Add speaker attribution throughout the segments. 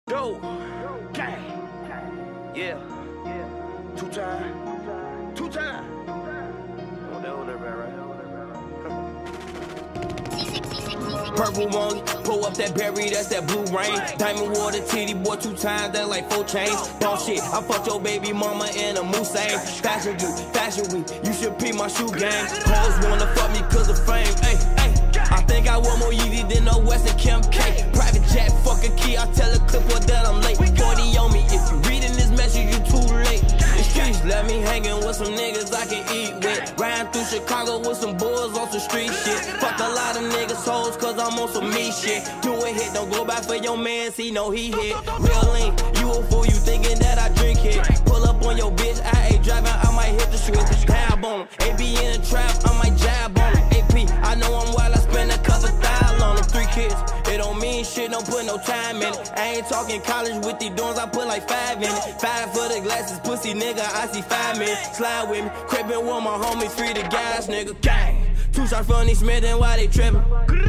Speaker 1: Go, gang, yeah, two time. Hold that right. Purple monkey, pull up that berry, that's that blue rain. Diamond water, titty boy, 2 times, that like 4 chains. Boss shit, I fucked your baby mama in a Mustang. Fashion week, you should pee my shoe game. Hoes wanna fuck me cause of fame, ayy. I think I want more Yeezy than no Western Kim K. Private jet, fuck a key, I tell a clip or that I'm late. 40 on me, if you reading this message, you too late. The streets left me hanging with some niggas I can eat with. Riding through Chicago with some boys on some street shit. Fuck a lot of niggas hoes cause I'm on some me shit. Do a hit, don't go back for your mans, he know he hit. Real lean, you a fool, you thinking that I drink hit. Pull up on your bitch, I ain't driving, I might hit the switch. Tab on him, AB in the trap, I might jab on him. AP, I know I'm wild, I spend a couple $1,000 on them. 3 kids, it don't mean shit, don't put no time in it. I ain't talking college with these dorms, I put like 5 in it. 5 for the glasses, pussy nigga, I see 5 minutes. Slide with me, crippin' with my homies, free the gas, nigga. Gang. 2 shots from these Smith and why they trippin'.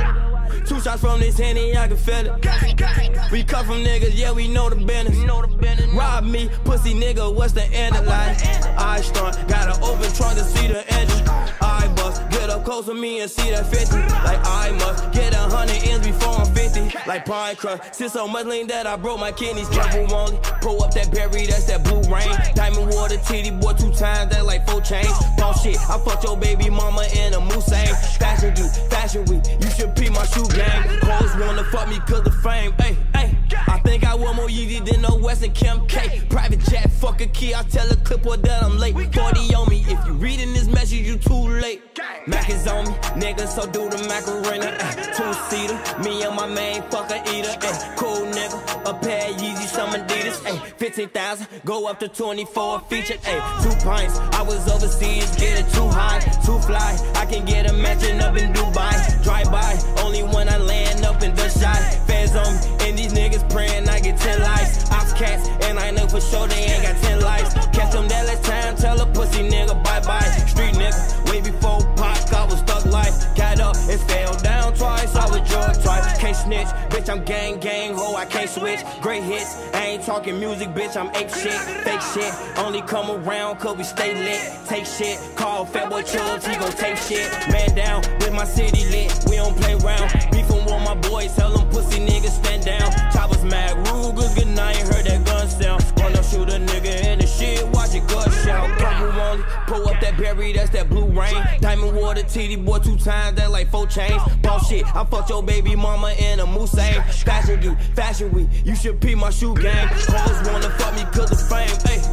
Speaker 1: 2 shots from this Henny, I can feel it. We cut from niggas, yeah, we know the business. Rob me, pussy nigga, what's the end of life? I stunt, got an open trunk to see the engine. I bust, get up close to me and see that 50. Like I must get 100 ends before I'm 50. Like pine crust, sit so much lean that I broke my kidneys. Purple only, pull up that berry, that's that blue rain. Diamond water, titty boy, 2 times, that like 4 chains. Boss shit, I fucked your baby mama in a Mustang. Fashion week, you should pee my shoe game. Hoes wanna fuck me cause of fame, ayy. I think I want more Yeezy than no Western Kim K. Private jet, fuck a key, I tell a clip or that I'm late. 40 on me, if you reading this message, you too late. Mac is on me, nigga, so do the Macarena. 2-seater, me and my main fucker eater. Cool nigga, a pair of Yeezy, some Adidas. 15,000, go up to 24 feature. 2 pints, I was overseas, get it too high, too fly. I can get a mansion up in Dubai. Drive by, only when I land up in the shot. Fans on me, and these niggas praying I get 10 lives. Ops cats, and I know for sure they ain't got 10 lives. Catch them that last time, tell a pussy nigga bye-bye. Street nigga, way before Pac, I was stuck life. Got up and fell down twice, I was drugged twice. Can't snitch, bitch, I'm gang, ho, I can't switch. Great hits, I ain't talking music, bitch, I'm ape shit. Fake shit, only come around cause we stay lit. Take shit, call Fatboy Chubbs, he gon' take shit. Man down, with my city lit, we don't play round. Beefin' with my boys, tell them pussy niggas stand down. Choppers mad, Rugers good night, heard that gun sound. Wanna shoot a nigga in the shit, watch it gut shout. Purple only, pull up that berry, that's that blue rain. Diamond water, titty boy, 2 times, that like 4 chains. Boss shit, I fucked your baby mama in a Mustang. Fashion week, you should pee my shoe game. Hoes wanna fuck me cause of fame,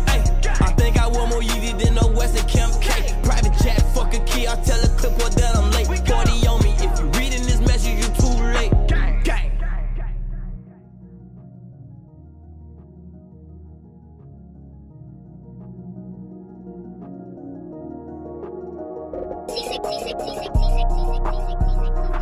Speaker 1: I think I want more Yeezy than no Western Kim K. Private jet, fuck a key, I tell a clip or that I'm late. 40 on me, if you reading this message, you too late. Gang.
Speaker 2: C6